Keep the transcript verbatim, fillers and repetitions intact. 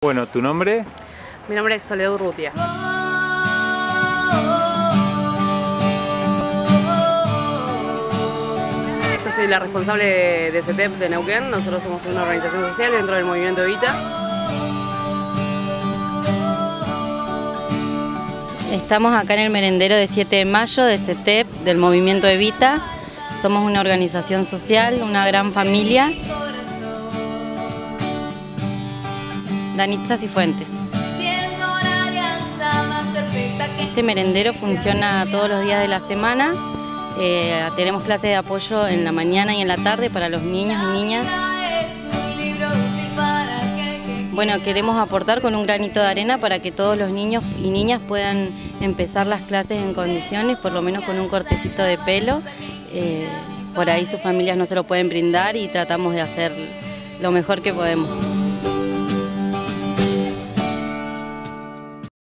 Bueno, ¿tu nombre? Mi nombre es Soledad Urrutia. Yo soy la responsable de, de C E T E P de Neuquén. Nosotros somos una organización social dentro del movimiento Evita. Estamos acá en el merendero de siete de mayo de C E T E P del movimiento Evita. Somos una organización social, una gran familia. Danitza Cifuentes. Este merendero funciona todos los días de la semana. Eh, tenemos clases de apoyo en la mañana y en la tarde para los niños y niñas. Bueno, queremos aportar con un granito de arena para que todos los niños y niñas puedan empezar las clases en condiciones, por lo menos con un cortecito de pelo. Eh, por ahí sus familias no se lo pueden brindar y tratamos de hacer lo mejor que podemos.